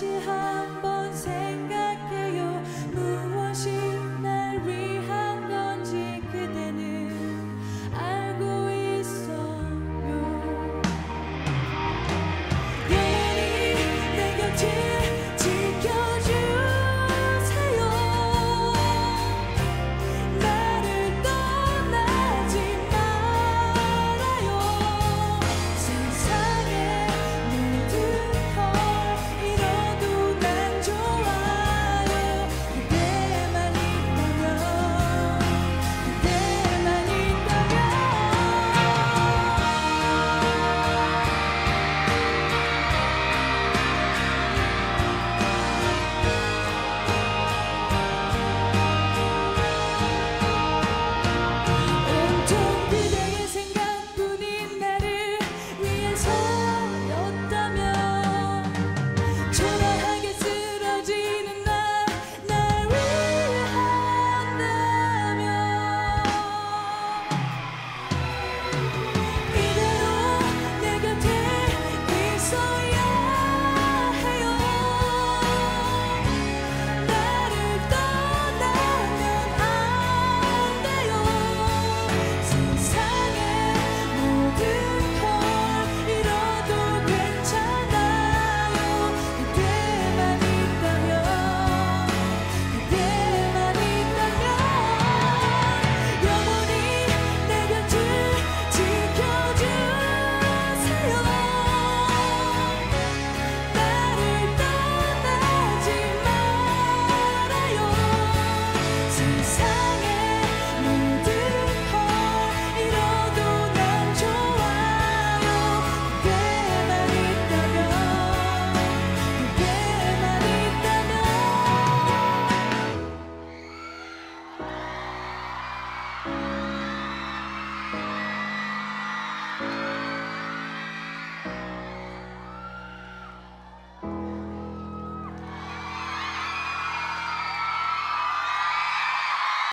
다시 한번 생각해요. 무엇이 날 위한 건지 그대는 알고 있어요. 영원히 내 곁을 지켜주세요. 나를 떠나지 말아요. 세상의 모든 걸 잃어도 난 좋아요. 그대만 있다면, 그대만 있다면. 온통 그대의 생각뿐인 나를 위해서였다면, 초라하게 쓰러지는 날 위한다면, 이대로 내 곁에 있어야 해요. 나를 떠나면 안 돼요. 세상의 모든 걸 잃어도 괜찮아요. 그대만 있다면, 그대만 있다면. 영원히 내 곁을 지켜주세요. 나를 떠나지 말아요. 세상의 모든 걸 잃어도 난 좋아요. 그대만 있다면, 그대만 있다면.